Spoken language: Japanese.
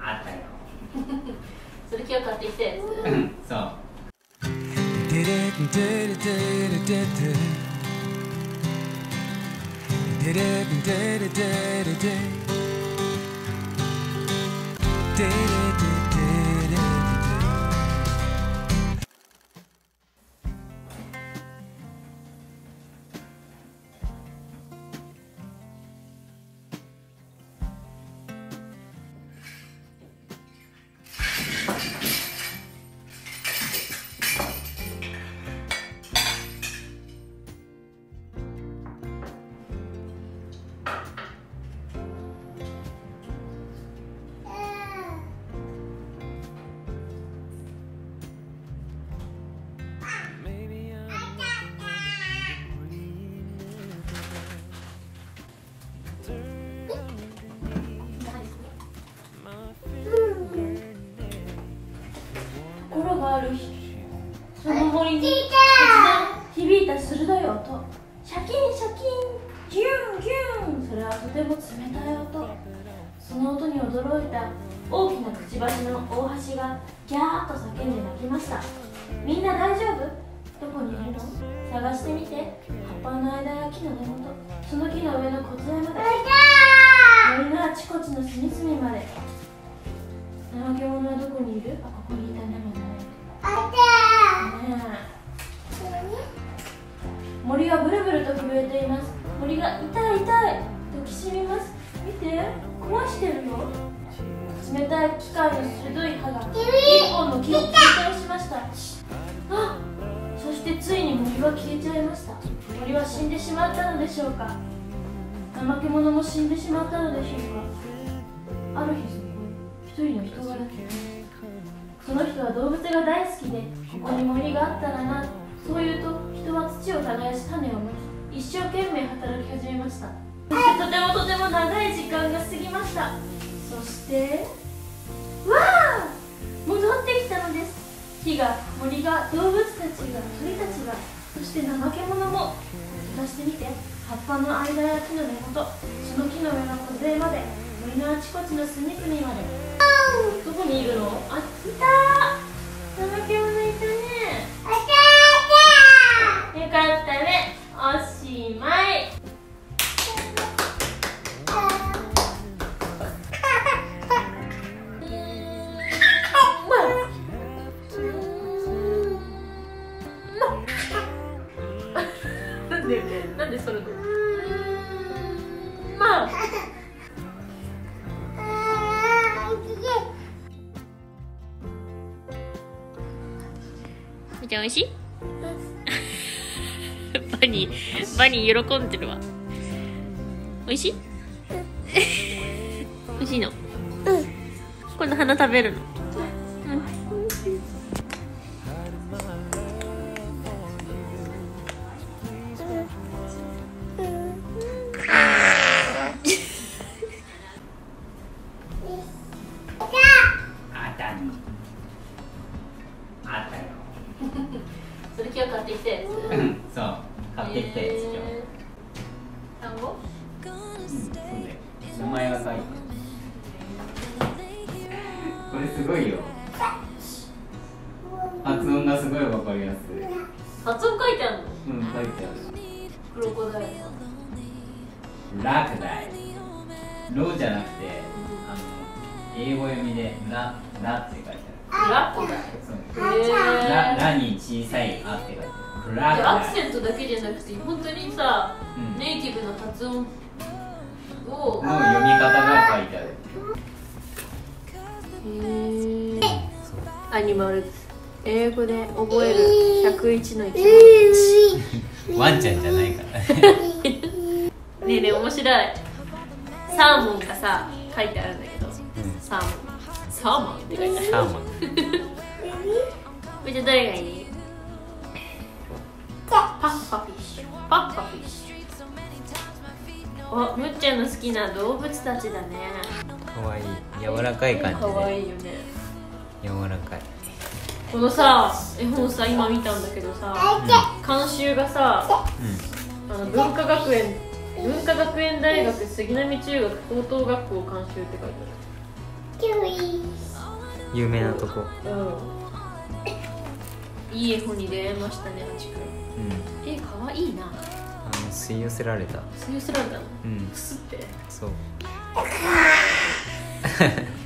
あったよ。 それ今日買ってきたやつ。 そう。 心がある日、その森に突然響いた鋭い音。シャキンシャキン、ギュンギュン。それはとても冷たい音。その音に驚いた大きなくちばしの大橋がギャーッと叫んで泣きました。みんな大丈夫？どこにいるの？探してみて。葉っぱの間や木の根元、その木の上の梢まで、森のあちこちの隅々まで。怠け者はどこにいる？あ、ここにいたね。森はブルブルと震えています。森が痛い痛いときしみます。見て、壊してるよ。冷たい機械の鋭い刃が一本の木を切り倒しました。あ、そしてついに森は消えちゃいました。森は死んでしまったのでしょうか。怠け者も死んでしまったのでしょうか。ある日そこに一人の人がいて、その人は動物が大好きで、ここに森があったらな。そう言うと人は土を耕し種をまき、一生懸命働き始めました。そしてとても長い時間が過ぎました。そしてわあ、戻ってきたのです。木が、森が、動物たちが、鳥たちが、そして怠け者も。探してみて。葉っぱの間や木の根元、その木の上の梢まで、森のあちこちの隅々まで。どこにいるの？あ、いたー。怠け者いたね。よかったね。おしまい。なんでそれの？まあ。みちゃん、おいしい？バニー喜んでるわ。おいしい？おいしいの？今度花食べるの？それ今日買ってきたやつ？ そう、買ってきたやつ今日。 単語？ そうだよ。名前が書いてる。これすごいよ。発音がすごいわかりやすい。 発音書いてあるの？ うん、書いてある。 クロコダイル。 ラクダイル。ロじゃなくて、英語読みでラって書いてある。 ラクダイル。ラに小さいあって書いてある。 アクセントだけじゃなくて本当にさ、ネイティブな発音をの読み方が書いてある。 アニマルズ、英語で覚える101の生き物。 ワンちゃんじゃないからねえねえ面白い。サーモンがさ書いてあるんだけど、サーモンって書いてある。 サーモンこれじゃどれがいい？パッパフィッシュ、パッパフィッシュ。お、むっちゃんの好きな動物たちだね。 かわいい、柔らかい感じで。 かわいいよね。 柔らかい。 このさ、絵本さ、今見たんだけどさ、監修がさ、文化学園大学杉並中学高等学校監修って書いてある。 有名なとこ。 いい絵本に出会いましたね、あちくん。かわいいな。 吸い寄せられた。 吸い寄せられたの。 うん。 くすって。 そう。